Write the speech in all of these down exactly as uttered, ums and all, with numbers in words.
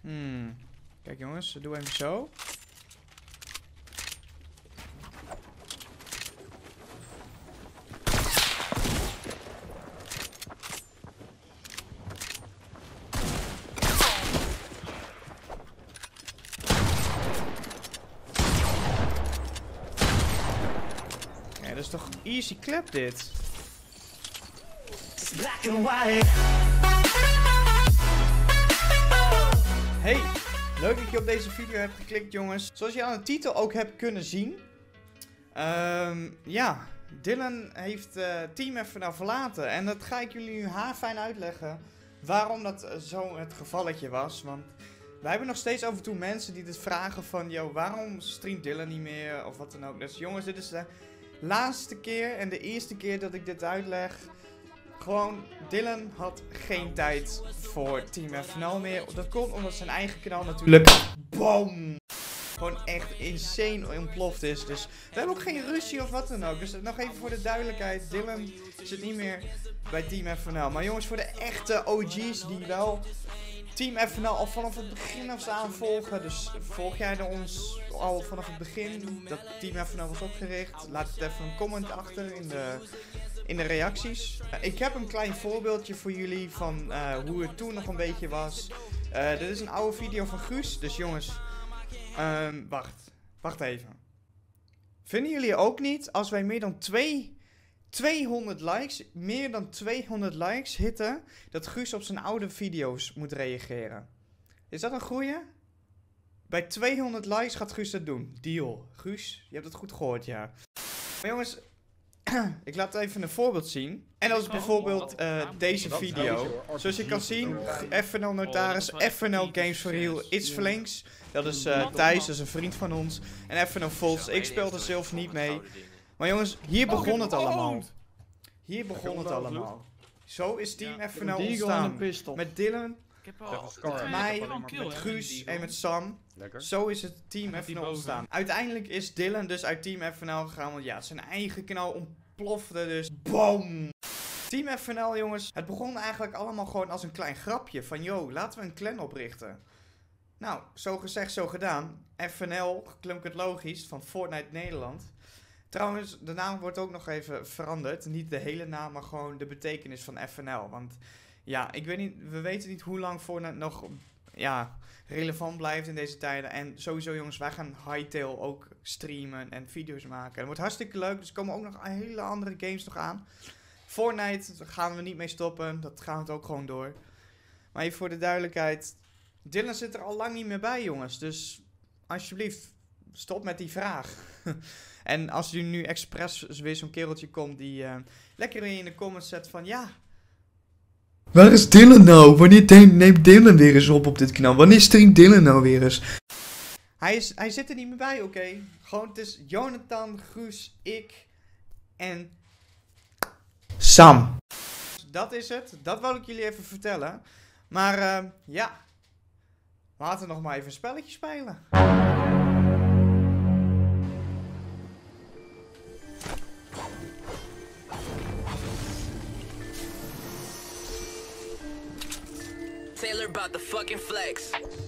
Hmm. Kijk jongens, doe even zo. Ja, dat is toch easy clap dit. Hey, leuk dat je op deze video hebt geklikt jongens. Zoals je aan de titel ook hebt kunnen zien. Um, ja, Dylan heeft uh, Team F N L verlaten. En dat ga ik jullie nu haarfijn uitleggen. Waarom dat uh, zo het gevalletje was. Want wij hebben nog steeds af en toe mensen die dit vragen van... Yo, waarom streamt Dylan niet meer? Of wat dan ook. Dus jongens, dit is de laatste keer en de eerste keer dat ik dit uitleg. Gewoon, Dylan had geen tijd voor Team F N L meer. Dat komt omdat zijn eigen kanaal natuurlijk... BOOM! Gewoon echt insane ontploft is. Dus we hebben ook geen ruzie of wat dan ook. Dus nog even voor de duidelijkheid. Dylan zit niet meer bij Team F N L. Maar jongens, voor de echte O G's die wel Team F N L al vanaf het begin af aan volgen. Dus volg jij er ons al vanaf het begin dat Team F N L was opgericht? Laat het even een comment achter in de... in de reacties. Uh, ik heb een klein voorbeeldje voor jullie van uh, hoe het toen nog een beetje was. Uh, dit is een oude video van Guus. Dus jongens, um, wacht. Wacht even. Vinden jullie ook niet als wij meer dan twee, tweehonderd likes, meer dan tweehonderd likes hitten, dat Guus op zijn oude video's moet reageren? Is dat een goeie? Bij tweehonderd likes gaat Guus dat doen. Deal. Guus, je hebt het goed gehoord, ja. Maar jongens... Ik laat even een voorbeeld zien. En dat is bijvoorbeeld uh, deze video. Zoals je kan zien, F N L Notaris, F N L Games for Real, It's Flinks. Dat is uh, Thijs, dat is een vriend van ons. En F N L Volts, ik speel er zelf niet mee. Maar jongens, hier begon het allemaal. Hier begon het allemaal. Zo is Team F N L ontstaan. Met Dylan, met mij, met Guus en met Sam. Zo is het Team F N L ontstaan. Uiteindelijk is Dylan dus uit Team F N L gegaan, want ja, zijn eigen kanaal ontplofte dus. BOOM! Team F N L jongens, het begon eigenlijk allemaal gewoon als een klein grapje van yo, laten we een clan oprichten. Nou, zo gezegd, zo gedaan. F N L, klonk het logisch, van Fortnite Nederland. Trouwens, de naam wordt ook nog even veranderd. Niet de hele naam, maar gewoon de betekenis van F N L. Want ja, ik weet niet, we weten niet hoe lang Fortnite nog... ja, relevant blijft in deze tijden. En sowieso jongens, wij gaan Hytale ook streamen en video's maken. Het wordt hartstikke leuk, dus er komen ook nog hele andere games nog aan. Fortnite gaan we niet mee stoppen, dat gaat ook gewoon door. Maar even voor de duidelijkheid, Dylan zit er al lang niet meer bij jongens. Dus alsjeblieft, stop met die vraag. En als u nu expres weer zo'n kereltje komt die uh, lekker in de comments zet van ja... Waar is Dylan nou? Wanneer neemt Dylan weer eens op op dit kanaal? Wanneer streamt Dylan nou weer eens? Hij, is, hij zit er niet meer bij, oké? Okay? Gewoon, het is Jonathan, Guus, ik en Sam. Dat is het. Dat wil ik jullie even vertellen. Maar uh, ja, laten we nog maar even een spelletje spelen. Taylor about the fucking flex.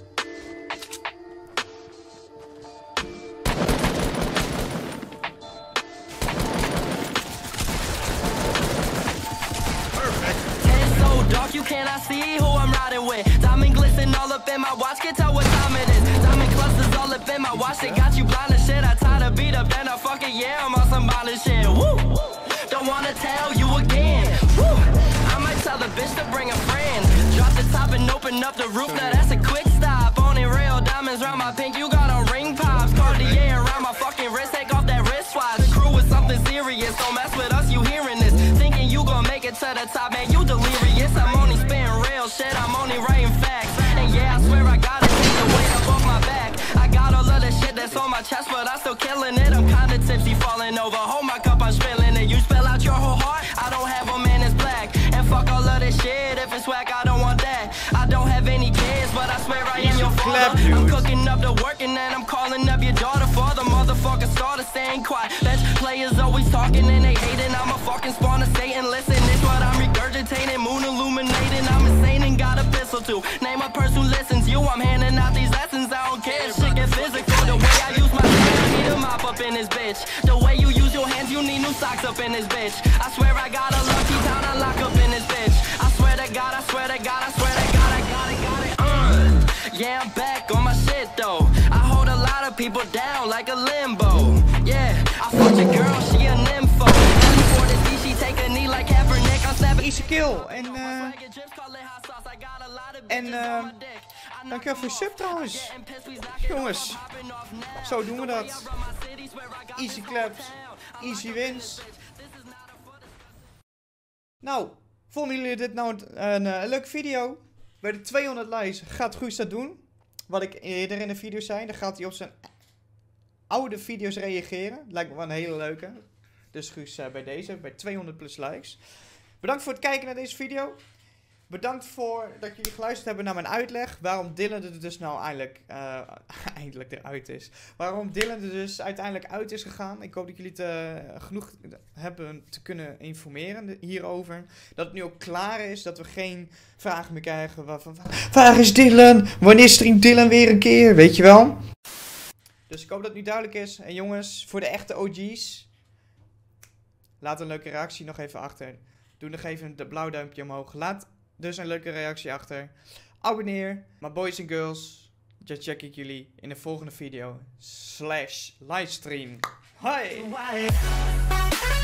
Perfect. It's so dark you cannot see who I'm riding with. Diamond glisten all up in my watch, can tell what time it is. Diamond clusters all up in my watch, they got you blind as shit. I tied a beat up and I fucking yeah, I'm on some violent shit. Woo! Don't wanna tell you again. Woo! I might tell the bitch to bring a friend. Drop the top and open up the roof, now that's a quick stop. Only real diamonds round my pink, you got on ring pops. Cartier around my fucking wrist, take off that wristwatch. The crew is something serious, don't mess with us, you hearing this. Thinking you gon' make it to the top, man, you delirious. I'm only spitting real shit, I'm only writing facts. And yeah, I swear I gotta take the weight up off my back. I got all of the shit that's on my chest, but I'm still killing it. I'm kinda tipsy, falling over, hold my cup, I'm spilling it. You spill out your whole heart, I don't have a man that's black. And fuck all of this shit, if it's whack, I don't want that. I don't have any kids, but I swear I am your father. I'm cooking up the work and then I'm calling up your daughter for the motherfucking starter, staying quiet. Bench players always talking and they hating. I'm a fucking spawn of Satan, listen, it's what I'm regurgitating. Moon illuminating, I'm insane and got a pistol. to. Name a person who listens, you, I'm handing out these lessons. I don't care, shit get physical. The way I use my hands, I need a mop up in this bitch. The way you use your hands, you need new socks up in this bitch. I swear I got a lucky town, I lock up in this bitch. I swear to God, I swear to God, I swear to God, I got it, got it. Uh. Yeah, I'm back on my shit though. I hold a lot of people down like a limbo. Yeah, I fucked a girl, she a nympho. For this beat, she take a knee like Kaepernick. I'm snapping. Easy kill. En uh, En uh, dankjewel voor je sub trouwens. Jongens, zo doen we dat. Easy claps, easy wins. Nou, vonden jullie dit nou een, een, een leuke video? Bij de tweehonderd likes gaat Guus dat doen. Wat ik eerder in de video zei. Dan gaat hij op zijn oude video's reageren. Lijkt me wel een hele leuke. Dus Guus uh, bij deze, bij tweehonderd plus likes. Bedankt voor het kijken naar deze video. Bedankt voor dat jullie geluisterd hebben naar mijn uitleg. Waarom Dylan er dus nou eindelijk, uh, eindelijk eruit is. Waarom Dylan er dus uiteindelijk uit is gegaan. Ik hoop dat jullie het uh, genoeg hebben te kunnen informeren hierover. Dat het nu ook klaar is. Dat we geen vragen meer krijgen. Waarvan, waar is Dylan? Wanneer streamt Dylan weer een keer? Weet je wel? Dus ik hoop dat het nu duidelijk is. En jongens, voor de echte O G's. Laat een leuke reactie nog even achter. Doe nog even een blauw duimpje omhoog. Laat dus een leuke reactie achter. Abonneer. Maar boys en girls, dan check ik jullie in de volgende video. Slash livestream. Hoi!